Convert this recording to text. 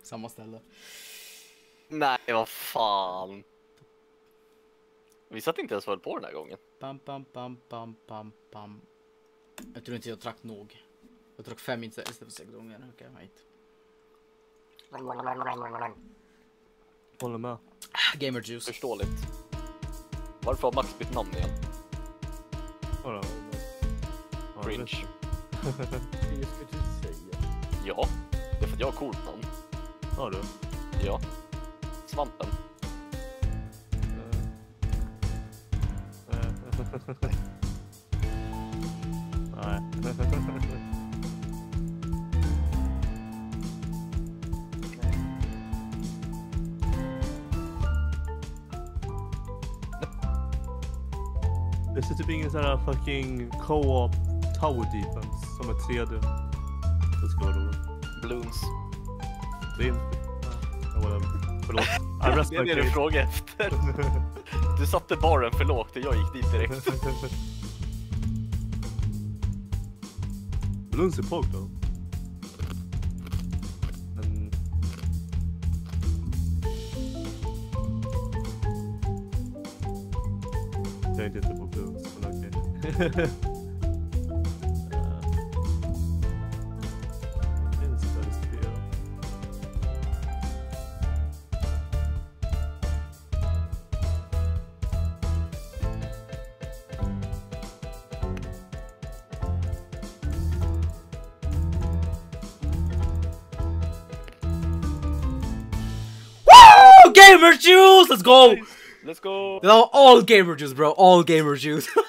samma ställe. Nej, vad fan. Vi satt inte ens på den här gången. Bam, bam, bam, bam, bam, bam. Jag tror inte jag drack nog. Jag drack 5 istället för 6 gånger. Okej, wait. Håller med. Gamer juice. Förståeligt. Varför har Max bytt namn igen? Vadå? Cringe. Det skulle du säga. Ja, det är för att jag har coolt namn. Ja du. Ja. Svampen. Nej. Det är typ ingen sån här fucking co-op tower defense som är 3D. Det ska vara roligt. Bloons. Det är inte... Ja, whatever. Förlåt. I rest Det är my det du case. frågar efter. Du satte baren för lågt och jag gick dit direkt. Bloons är pog då. Men... Jag är inte på Bloons, men okej. Gamer juice! Let's go! Let's go! Det var all gamer juice bro, all gamer juice.